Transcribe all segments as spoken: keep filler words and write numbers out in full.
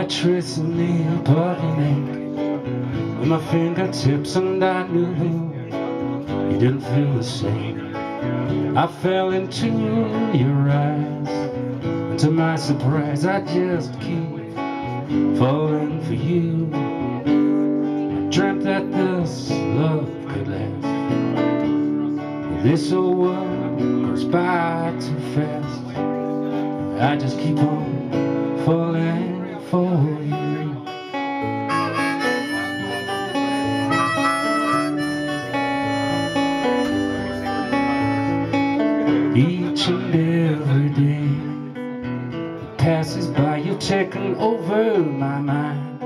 tracing me parting ink with my fingertips, and I knew you didn't feel the same. I fell into your eyes, and to my surprise I just keep falling for you. I dreamt that this love could last. This old world goes by too fast. I just keep on falling for you. Each and every day that passes by, you're taking over my mind.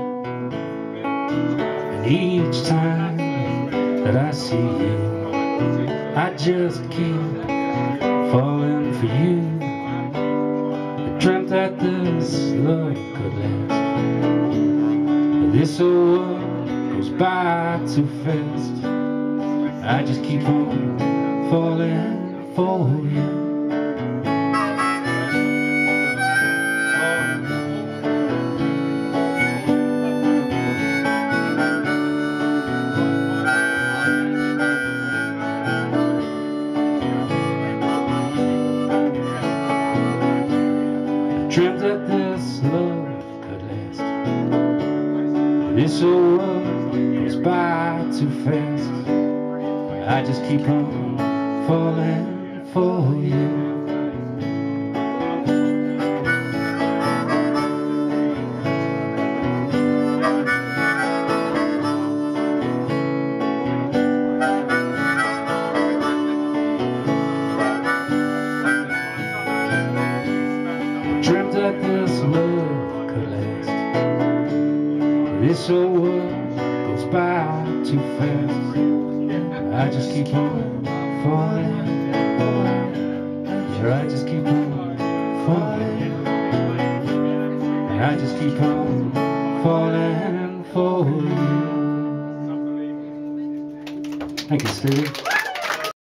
And each time that I see you, I just keep falling for you. I dreamt that this love could last. This old world goes by too fast. I just keep on falling for you. Dreamt that this love could last. This old world goes by too fast. I just keep on falling for you. Dreamt that this love could last. This old world goes by too fast. I just keep on falling. Yeah, I just keep on falling. I just keep on falling for you. Thank you, Stevie.